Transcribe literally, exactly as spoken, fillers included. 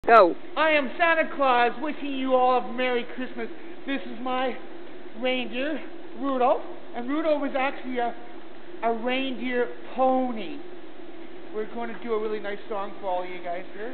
Go. I am Santa Claus, wishing you all a Merry Christmas. This is my reindeer, Rudolph, and Rudolph is actually a, a reindeer pony. We're going to do a really nice song for all you guys here.